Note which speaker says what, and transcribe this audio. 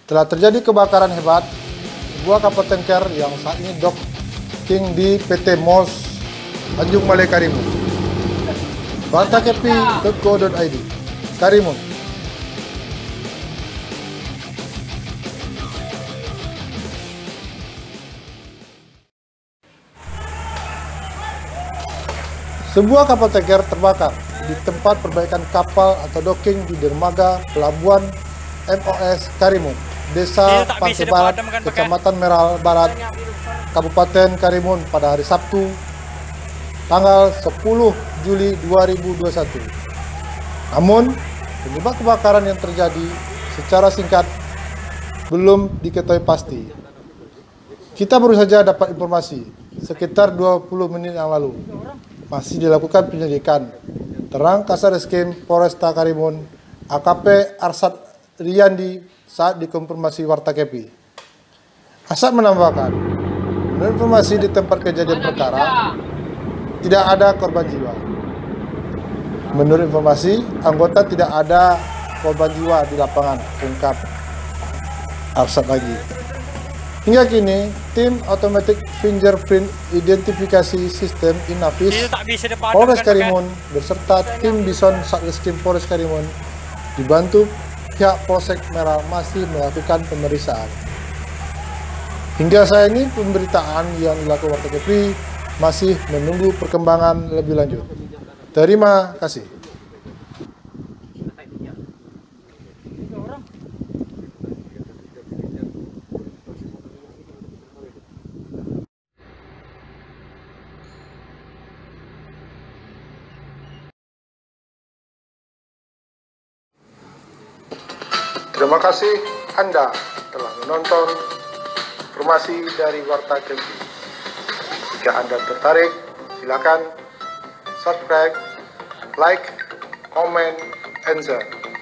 Speaker 1: Telah terjadi kebakaran hebat sebuah kapal tanker yang saat ini docking di PT MOS Tanjung Malay Karimun. wartakepi.co.id Karimun. Sebuah kapal tanker terbakar di tempat perbaikan kapal atau docking di dermaga pelabuhan MOS Karimun, Desa Pantai Barat, Kecamatan Meral Barat, Kabupaten Karimun pada hari Sabtu, tanggal 10 Juli 2021. Namun, penyebab kebakaran yang terjadi secara singkat belum diketahui pasti. Kita baru saja dapat informasi sekitar 20 menit yang lalu. Masih dilakukan penyelidikan. Terang Kasareskrim Polresta Karimun, AKP Arsad Riyandi saat dikonfirmasi Wartakepi. Arsad menambahkan, menurut informasi di tempat kejadian perkara, tidak ada korban jiwa. Menurut informasi, anggota tidak ada korban jiwa di lapangan, ungkap Arsad lagi. Hingga kini, tim Automatic Fingerprint Identifikasi Sistem Inavis Polres Karimun beserta tim Bison Satreskrim Polres Karimun dibantu pihak Polsek Meral masih melakukan pemeriksaan. Hingga saat ini pemberitaan yang dilakukan Wartakepi masih menunggu perkembangan lebih lanjut. Terima kasih. Terima kasih Anda telah menonton informasi dari Wartakepi. Jika Anda tertarik, silakan subscribe, like, comment, and share.